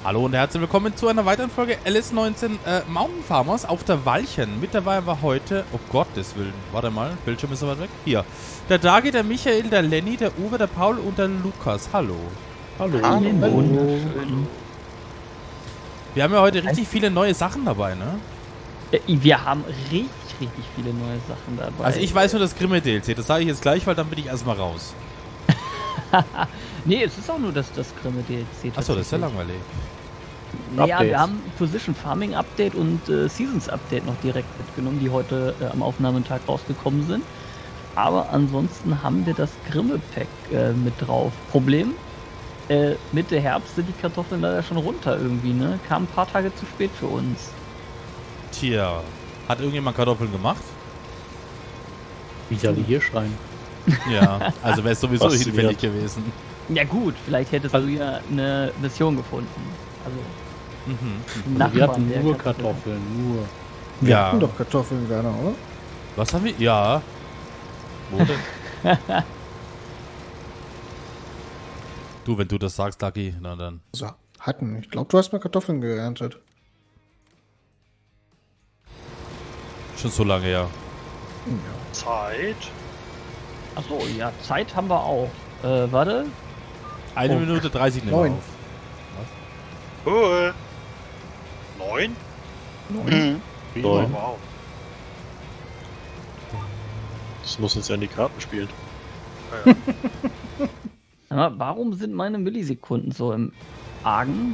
Hallo und herzlich willkommen zu einer weiteren Folge LS19 Mountain Farmers auf der Walchen. Mit dabei war heute, oh Gottes Willen, warte mal, Bildschirm ist so weit weg. Hier, der Dagi, der Michael, der Lenny, der Uwe, der Paul und der Lukas. Hallo. Hallo. Hallo. Wir haben ja heute richtig viele neue Sachen dabei, ne? Wir haben richtig viele neue Sachen dabei. Also ich weiß nur das Grimme DLC, das sage ich jetzt gleich, weil dann bin ich erstmal raus. Nee, es ist auch nur das Grimme DLC. Achso, das ist ja langweilig. Ja, wir haben Position Farming Update und Seasons Update noch direkt mitgenommen, die heute am Aufnahmetag rausgekommen sind. Aber ansonsten haben wir das Grimme Pack mit drauf. Problem, Mitte Herbst sind die Kartoffeln leider schon runter irgendwie, ne? Kam ein paar Tage zu spät für uns. Tja, hat irgendjemand Kartoffeln gemacht? Wie soll die hier schreien? Ja, also wäre es sowieso hinfällig gewesen. Ja gut, vielleicht hättest du ja eine Mission gefunden. Also, Also wir hatten nur Kartoffeln, nur. Wir hatten doch Kartoffeln, Werner, oder? Was haben wir? Ja. Wo denn? Du, wenn du das sagst, Lucky, na dann. So, hatten. Ich glaube, du hast mal Kartoffeln geerntet. Schon so lange, ja. Ja. Zeit. Achso, ja, Zeit haben wir auch. Warte. 1 Minute 30 nehmen wir 9. auf. Cool. 9? 9. Wow. Das muss uns ja in die Karten spielen. Ja. Aber warum sind meine Millisekunden so im Argen?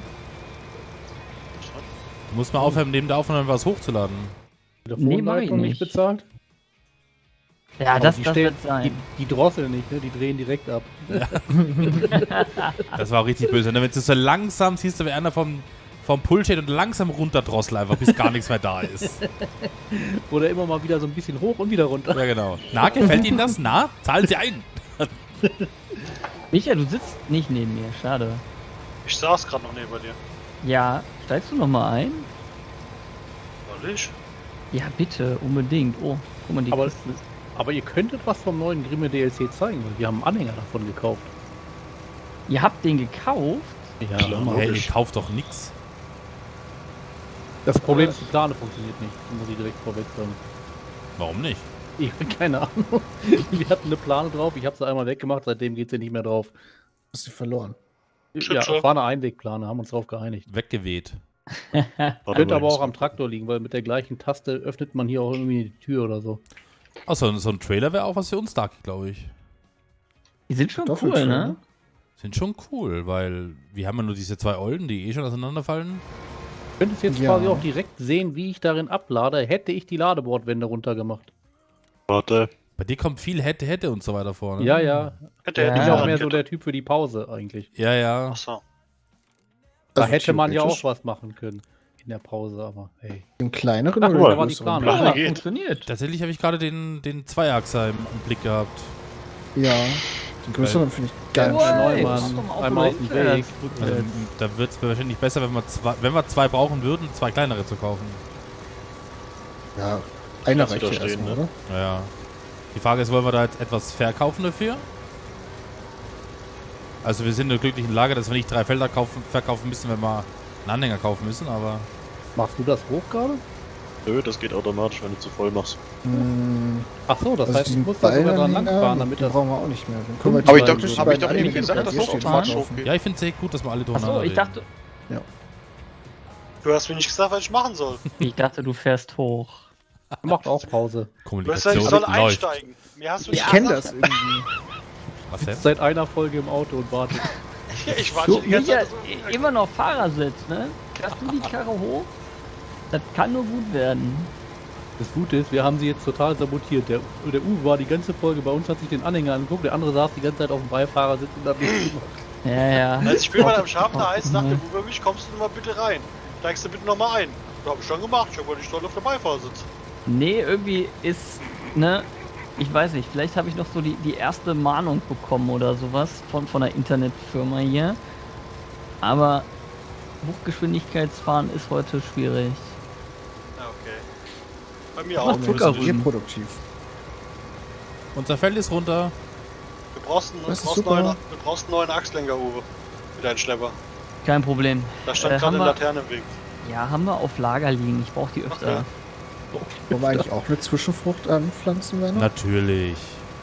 Du musst mal aufhören, neben der Aufnahme was hochzuladen. Nee, mach ich nicht. bezahlt? Ja, Aber das die wird sein. Die drosseln nicht, ne? Die drehen direkt ab. Das war auch richtig böse. Und wenn du so langsam siehst, wie einer vom Pult steht und langsam runterdrosselt einfach, bis gar nichts mehr da ist. Oder immer mal wieder so ein bisschen hoch und wieder runter. Ja, genau. Na, gefällt Ihnen das? Na, zahlen Sie ein. Micha, du sitzt nicht neben mir, schade. Ich saß gerade noch neben dir. Ja, steigst du nochmal ein? Soll ich? Ja, bitte, unbedingt. Oh, guck mal, die Aber, Kiste. aber ihr könntet was vom neuen Grimme DLC zeigen, weil wir haben einen Anhänger davon gekauft. Ihr habt den gekauft? Ja, Klar. Hey, ich kauf doch nix. Das Problem ist, die Plane funktioniert nicht. Das muss ich direkt vorweg sagen. Warum nicht? Ich habe keine Ahnung. Wir hatten eine Plane drauf, ich habe sie einmal weggemacht, seitdem geht sie nicht mehr drauf. Hast du verloren? Ja, es war eine Einwegplane, haben uns darauf geeinigt. Weggeweht. Könnte aber auch am Traktor liegen, weil mit der gleichen Taste öffnet man hier auch irgendwie die Tür oder so. Achso, so ein Trailer wäre auch was für uns, Darky, glaube ich. Die sind schon cool, Kartoffeln, ne? Sind schon cool, weil wir haben ja nur diese 2 Olden, die eh schon auseinanderfallen. Du könntest jetzt Ja. quasi auch direkt sehen, wie ich darin ablade, hätte ich die Ladebordwände runtergemacht. Warte. Bei dir kommt viel hätte und so weiter vor, ne? Ja, ja. Hätte Ja. Ich bin ich auch mehr so der Typ für die Pause eigentlich. Ja, ja. Achso. Da Also hätte man ja theoretisch. auch was machen können in der Pause, aber hey. Im kleineren Ach, oder da im war die größeren? Planung. Ja, Ja, geht. funktioniert. Tatsächlich habe ich gerade den Zweiachser im Blick gehabt. Ja. Den größeren finde ich ganz Wow. schön. Ey, Neumann, mach doch mal einmal auf auf den rückwärts, Weg. Also, da wird es wahrscheinlich besser, wenn wir 2 brauchen würden, 2 kleinere zu kaufen. Ja, einer Kannst du reicht da ja stehen, erstmal, ne? oder? Naja. Die Frage ist, wollen wir da jetzt etwas verkaufen dafür? Also wir sind in der glücklichen Lage, dass wir nicht 3 Felder verkaufen müssen, wenn wir einen Anhänger kaufen müssen, aber... Machst du das hoch gerade? Nö, das geht automatisch, wenn du zu voll machst. Ach so, das Also heißt, du diesen musst da sogar dran langfahren, Ballanhänger, damit den das... brauchen wir auch nicht mehr. Den können wir Hab ich die doch- beiden- hab ich doch die eben beiden gesagt, dass Anhänger, das die automatisch stehen hochgeht. Ja, ich finde es sehr gut, dass wir alle durcheinander Achso, ich reden. dachte, Du hast mir nicht gesagt, was ich machen soll. du fährst hoch. Macht auch Pause. Du hast gesagt, ich Kommunikation soll läuft. einsteigen. Mir hast du Ich nicht kenne gesagt. das irgendwie. Was denn? Sitzt seit einer Folge im Auto und wartet. Ich warte Du, die ganze Micha, Zeit. dass du- immer noch Fahrersitz, ne? Fährst du die Karre hoch? Das kann nur gut werden. Das Gute ist, wir haben sie jetzt total sabotiert. Der Uwe war die ganze Folge bei uns, hat sich den Anhänger angeguckt, der andere saß die ganze Zeit auf dem Beifahrersitz und hat nichts gemacht. Ja, ja. Als ich bin mal am Scharfner Eis, sagte über mich, kommst du mal bitte rein. Steigst du bitte nochmal ein. Das hab ich schon gemacht, ich wollte nicht dort auf der Beifahrersitz. Nee, irgendwie ist, ne, ich weiß nicht, vielleicht habe ich noch so die erste Mahnung bekommen oder sowas von einer Internetfirma hier. Aber Hochgeschwindigkeitsfahren ist heute schwierig. Ja, okay. Bei mir Mach auch. Zucker Hier rüben. produktiv. Unser Feld ist runter. Du brauchst einen, Das ist super. du brauchst einen neuen Achslenker, Uwe. Mit deinem Schlepper. Kein Problem. Da stand gerade eine Laterne im Weg. Ja, haben wir auf Lager liegen. Ich brauche die öfter. Okay. Wollen wir eigentlich auch eine Zwischenfrucht anpflanzen, Werner? Natürlich.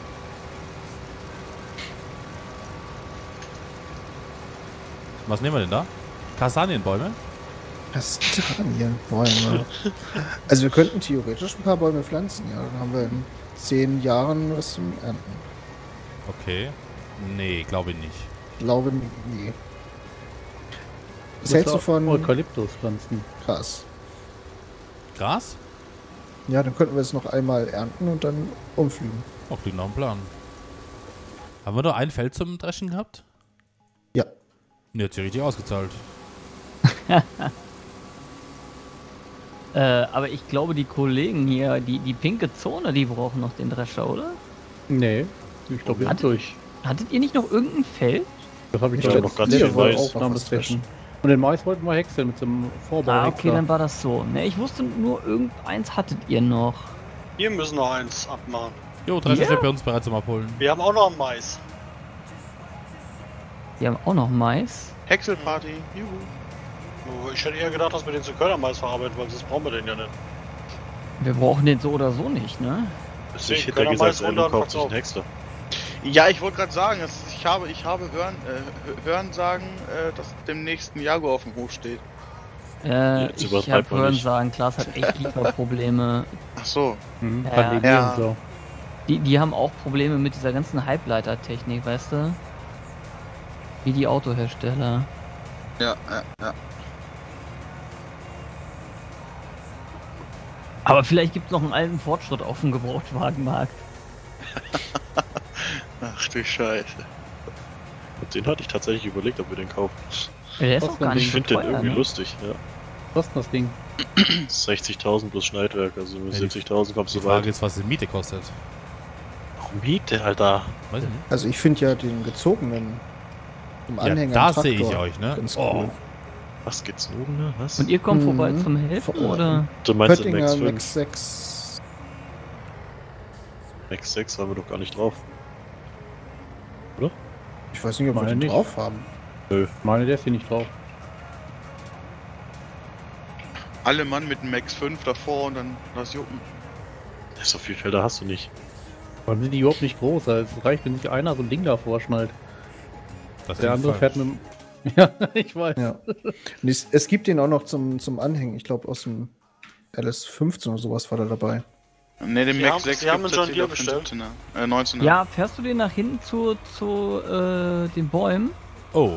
Was nehmen wir denn da? Kastanienbäume? Kastanienbäume. Also wir könnten theoretisch ein paar Bäume pflanzen, ja. Dann haben wir in 10 Jahren was zum Ernten. Okay. Nee, glaube ich nicht. Glaube nie. Was hältst du von Eukalyptuspflanzen? Gras? Gras? Ja, dann könnten wir es noch einmal ernten und dann umflügen. Oh, klingt nach einem Plan. Haben wir nur ein Feld zum Dreschen gehabt? Ja. Ne, hat sich richtig ausgezahlt. Aber ich glaube, die Kollegen hier, die pinke Zone, die brauchen noch den Drescher, oder? Nee, ich glaube, wir sind durch. Hattet ihr nicht noch irgendein Feld? Das habe ich Ja, noch ganz viel Mais. Und den Mais wollten wir häckseln mit so einem Vorbau. Okay, dann war das so. Ne, ich wusste nur, irgendeins hattet ihr noch. Wir müssen noch eins abmachen. Jo, Drescher steht bei uns bereits zum Abholen. Wir haben auch noch ein Mais. Die haben auch noch Mais. Häckselparty, juhu. Oh, ich hätte eher gedacht, dass wir den zu Körnermais verarbeiten, weil sonst brauchen wir den ja nicht. Wir brauchen den so oder so nicht, ne? Deswegen Ich hätte gesagt, Elmo kauft sich einen Häcksler. Ja, ich wollte gerade sagen, ich habe hören sagen, dass demnächst ein Jaguar auf dem Hof steht. Ich habe übertreibt man hören nicht. sagen, Klaas hat echt Lieferprobleme. Ach so. Mhm, Ja. Pandemie Ja. und so. Die haben auch Probleme mit dieser ganzen Halbleitertechnik, weißt du? Wie die Autohersteller. Ja. Aber vielleicht gibt es noch einen alten Fortschritt auf dem Gebrauchtwagenmarkt. Ach du Scheiße. Und den hatte ich tatsächlich überlegt, ob wir den kaufen. Der ist Was auch gar denn? nicht Ich so finde den teuer, irgendwie ne? lustig, ja. Was ist das Ding? 60.000 plus Schneidwerk, also mit Ja, die- 70.000 kommst Die du Frage weit. ist, was die Miete kostet. Warum Miete, Alter? Weiß ich nicht. Also ich finde ja den gezogenen im Ja, Anhänger da im sehe ich Traktor euch, ne? ganz Oh. cool. Was gezogen, was? Und ihr kommt vorbei Mhm. zum Helfen, Vor- oder? Du meinst den Pöttinger Max 5? Max 6. Max 6 haben wir doch gar nicht drauf. Ich weiß nicht, ob wir Meine den nicht. drauf haben. Ich meine, der ist hier nicht drauf. Alle Mann mit dem Max 5 davor und dann das Jucken. So viele Felder hast du nicht. Warum sind die überhaupt nicht groß? Also es reicht, wenn sich einer so ein Ding davor schnallt. Das Der ist andere falsch. fährt mit dem... Ja, ich weiß. Ja. Und es gibt den auch noch zum Anhängen. Ich glaube, aus dem LS15 oder sowas war da dabei. Ne, den Sie Max haben- 6 Sie haben gibt's einen jetzt John wieder Deere für 17er, 19er. Ja, fährst du den nach hinten zu den Bäumen? Oh,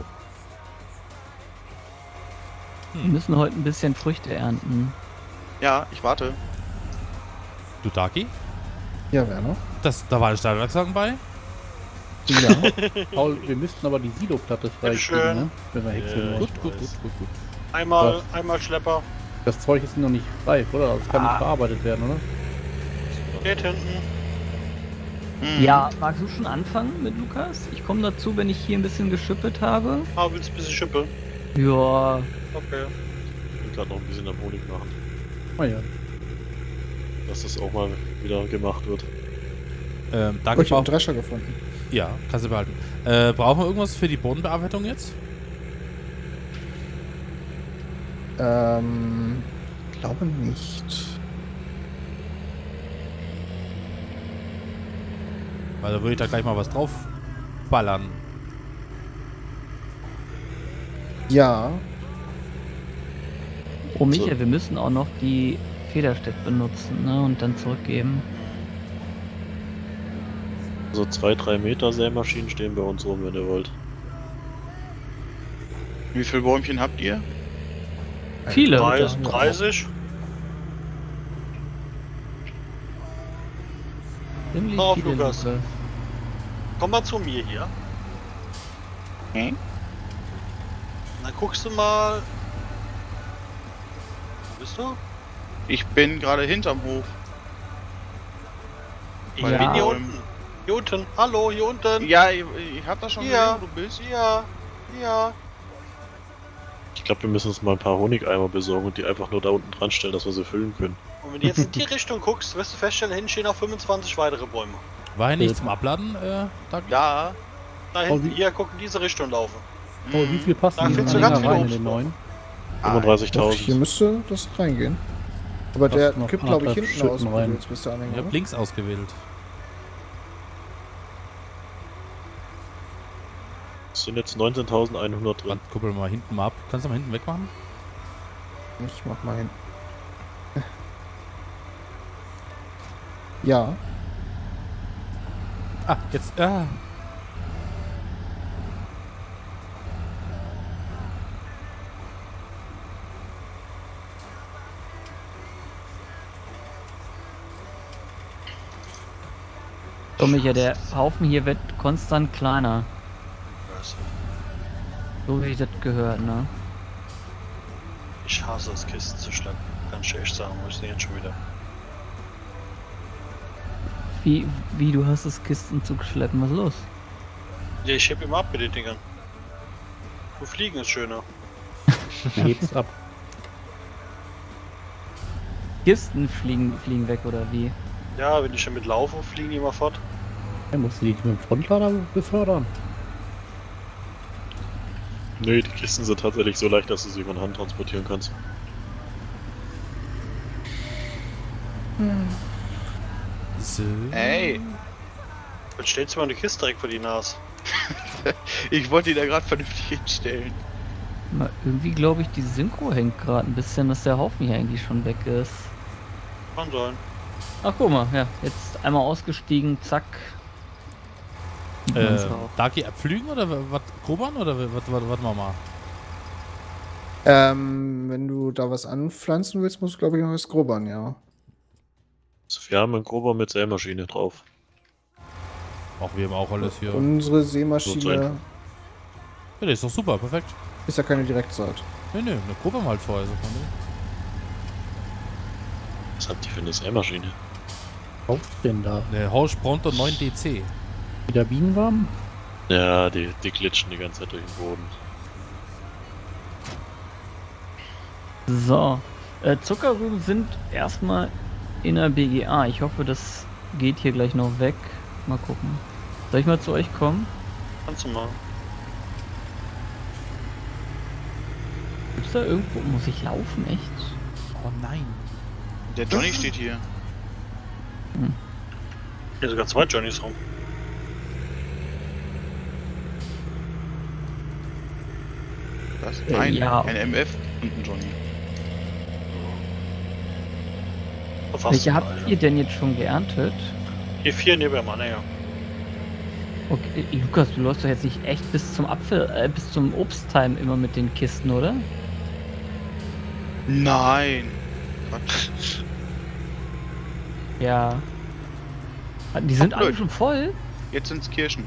Wir müssen heute ein bisschen Früchte ernten. Ja, ich warte. du Daki? Ja, Werner. Da war ein Stahlwerkswagen bei? Ja. Paul, wir müssten aber die Silo-Platte Bitteschön. freikriegen, ne? Wenn wir häckseln wollen. Gut. Einmal Schlepper. Das Zeug ist noch nicht reif, oder? Das kann nicht verarbeitet werden, oder? Geht hinten. Hm. Ja, magst du schon anfangen mit Lukas? Ich komme dazu, wenn ich hier ein bisschen geschippet habe. Ah, willst du ein bisschen schippeln? Ja, Okay. Ich will gerade noch ein bisschen am Honig machen, Ah ja. dass das auch mal wieder gemacht wird. Oh, Danke, ich habe einen Drescher gefunden. Ja, kannst du behalten. Brauchen wir irgendwas für die Bodenbearbeitung jetzt? Glaube nicht. Weil da würde ich da gleich mal was drauf ballern. Ja. oh Michael, wir müssen auch noch die Federstedt benutzen, ne? Und dann zurückgeben. So 2-3 Meter Sämaschinen stehen bei uns rum, wenn ihr wollt. Wie viele Bäumchen habt ihr? Viele. 30. Ziemlich Auf, viele, Lukas. Lukas. Komm mal zu mir hier. Hm? Dann guckst du mal. Wo bist du? Ich bin gerade hinterm Hof. Ich Ja. bin hier unten. Hier unten. Hallo, hier unten. Ja, ich hab das schon Ja. gesehen, wo du bist. Ja. Ja. Ich glaube, wir müssen uns mal ein paar Honigeimer besorgen und die einfach nur da unten dran stellen, dass wir sie füllen können. Und wenn du jetzt in die Richtung guckst, wirst du feststellen, hinten stehen noch 25 weitere Bäume. War hier nicht zum Abladen, Daki? Ja, Da hinten, hier, guck in diese Richtung laufen. Oh, wie viel passen Da die findest du Anhänger ganz viele rein in den Obstbäume. neuen? 35.000. Hier müsste das reingehen. Aber Das der noch kippt, glaube ich, anderthalb hinten aus, Schütten wo du rein. jetzt bist der Ich Anhänger. hab links ausgewählt. Es sind jetzt 19.100 drin. Warte, kuppel mal hinten mal ab. Kannst du mal hinten wegmachen? Ich mach mal hin. Ja. Ah, jetzt. Ah. So, Micha, der Haufen hier wird konstant kleiner. So wie ich das gehört, ne? Ich hasse es, Kisten zu schleppen. Kann ich echt sagen, muss ich nicht jetzt schon wieder. Wie du hast es, Kisten zu schleppen, was ist los? Ja, ich heb immer ab mit den Dingern. Wo fliegen ist schöner. Geht's ab. Kisten fliegen weg, oder wie? Ja, wenn ich damit laufe, fliegen die immer fort. Er musste die mit dem Frontlader befördern. Nee, die Kisten sind tatsächlich so leicht, dass du sie von Hand transportieren kannst. So. Ey, Jetzt stellst du mal eine Kiste direkt vor die Nase. ich wollte die da gerade vernünftig hinstellen. Mal, irgendwie glaube ich, die Synchro hängt gerade ein bisschen, dass der Haufen hier eigentlich schon weg ist. Kann sein. Ach, guck mal, ja, jetzt einmal ausgestiegen, zack. Dagi abflügen oder was? Grobern oder was machen wir mal? Wenn du da was anpflanzen willst, musst du, glaube ich, noch was grobern, ja. Also wir haben einen Grober mit Sämaschine drauf. Ach, wir haben auch alles hier. Unsere So Sämaschine Ja, das ist doch super, perfekt. ist ja keine Direktsaat. Nee, eine Gruppe mal halt vorher. So Was habt ihr für eine Sämaschine? Was denn da? eine Horsch Pronto 9 DC. Wieder Bienenwaben? Ja, die glitschen die ganze Zeit durch den Boden. So, Zuckerrüben sind erstmal in der BGA. Ich hoffe, das geht hier gleich noch weg. Mal gucken. Soll ich mal zu euch kommen? Kannst du mal. Gibt's da irgendwo? Muss ich laufen, echt? Oh nein. Der Johnny steht hier. Hier sogar 2 Johnnies rum. Was? Ja. Ein MF und ein Johnny. Auf was Welche du habt mal, ihr denn jetzt schon geerntet? Hier 4 neben dem Anhänger. Okay, Lukas, du läufst doch jetzt nicht echt bis zum bis zum Obsttime immer mit den Kisten, oder? Nein! Quatsch. Ja. Die sind Ach, alle blöd. schon voll? Jetzt sind's Kirschen.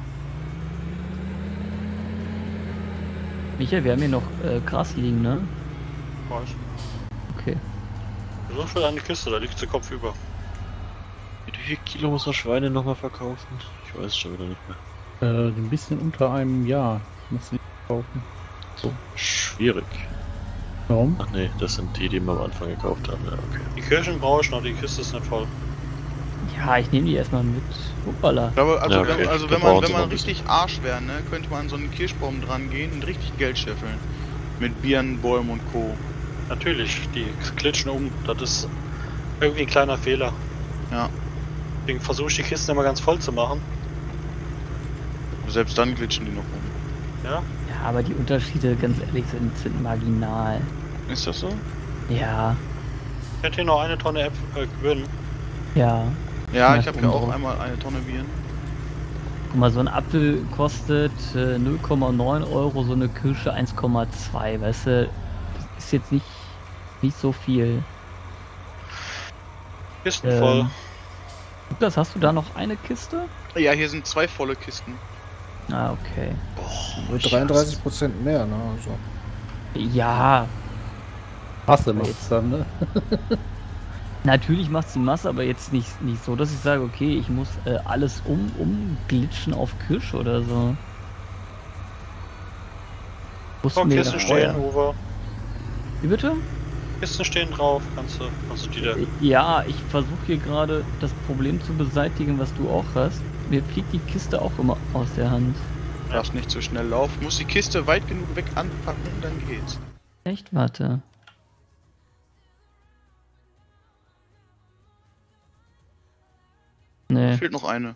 Michael, wir haben hier noch Gras liegen, ne? Weiß. Okay. So für eine Kiste, da liegt sie kopfüber. Mit wie viel Kilo muss man Schweine nochmal verkaufen? Ich weiß es schon wieder nicht mehr. Ein bisschen unter einem Jahr. Muss ich kaufen. Schwierig. Warum? Ach nee, das sind die wir am Anfang gekauft haben. Ja, okay. Die Kirschen brauche ich noch, die Kiste ist nicht voll. Ja, ich nehme die erstmal mit. Hoppala. Ich glaube, also, Ja, okay. also Da wenn brauchen man, sie wenn noch man ein bisschen. richtig Arsch wäre, ne, könnte man an so einen Kirschbaum dran gehen und richtig Geld scheffeln. Mit Birnen, Bäumen und Co. Natürlich, die glitschen um. Das ist irgendwie ein kleiner Fehler. Ja. Deswegen versuche ich die Kisten immer ganz voll zu machen. Selbst dann glitschen die noch rum. Ja? Ja, aber die Unterschiede, ganz ehrlich, sind marginal. Ist das so? Ja, Ich hätte hier noch eine Tonne Birnen. ja. Ja, Ja, ich habe hier auch drauf. einmal eine Tonne Bieren. Guck mal, so ein Apfel kostet 0,9 Euro, so eine Kirsche 1,2, weißt du? Das ist jetzt nicht so viel. Kisten voll. Lukas, hast du da noch eine Kiste? Ja, hier sind 2 volle Kisten. Ah, okay. Boah, Mit 33% mehr, ne? Also. Ja, Masse macht's dann, ne? natürlich macht sie Masse, aber jetzt nicht so, dass ich sage, okay, ich muss alles umglitschen auf Kirsche oder so. Muss Komm, mir Kisten stehen, Uwe. Wie bitte? Kisten stehen drauf. Kannst du die da. Ja, ich versuche hier gerade das Problem zu beseitigen, was du auch hast. Mir fliegt die Kiste auch immer aus der Hand. Darfst nicht so schnell laufen. Muss die Kiste weit genug weg anpacken, dann geht's. Echt? Warte. Nee. Fehlt noch eine.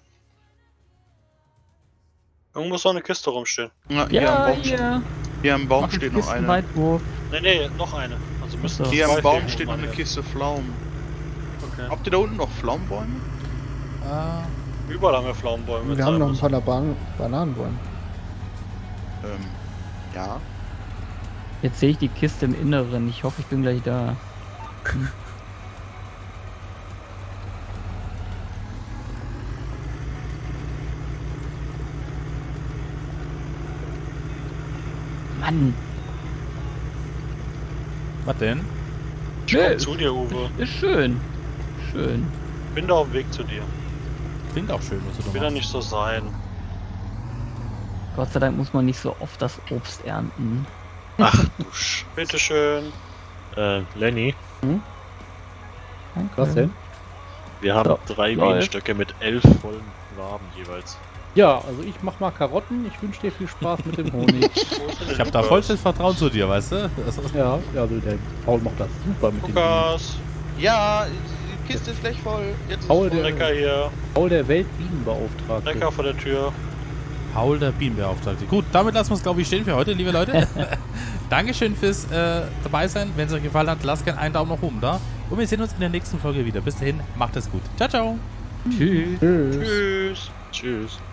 Irgendwo muss noch eine Kiste rumstehen. Ja, hier am Baum, hier am Baum Mach einen steht noch eine. Kistenweitwurf. Nee, noch eine. Also müssen So. Hier am zwei Baum fehlen, steht noch eine meine. Kiste Pflaumen. Okay. Habt ihr da unten noch Pflaumenbäume? Überall haben wir Pflaumenbäume. Wir haben noch ein paar Bananenbäume. Ja. Jetzt sehe ich die Kiste im Inneren. Ich hoffe, ich bin gleich da. Mann. Was denn? Ich komm zu dir, Uwe. Ist schön. Schön. Bin da auf dem Weg zu dir. Klingt auch schön, was du da Will ja machst. nicht so sein. Gott sei Dank muss man nicht so oft das Obst ernten. Ach du Bitteschön. Lenny, Danke. Was denn? wir haben So, 3 läuft. Bienenstöcke mit 11 vollen Waben jeweils. Ja, also ich mach mal Karotten. Ich wünsche dir viel Spaß mit dem Honig. Ich habe da vollstes Vertrauen zu dir, weißt du? Das ist Ja, also der Paul macht das super mit dem Honig. Lukas. Ja, die Kiste ist gleich voll. Jetzt ist Paul, es voll. Lecker hier. Paul, der Weltbienenbeauftragte. Lecker vor der Tür. Paul, der Bienenbeauftragte. Gut, damit lassen wir es, glaube ich, stehen für heute, liebe Leute. Dankeschön fürs dabei sein. Wenn es euch gefallen hat, lasst gerne einen Daumen nach oben da. Und wir sehen uns in der nächsten Folge wieder. Bis dahin, macht es gut. Ciao, ciao. Tschüss. Tschüss. Tschüss. Tschüss.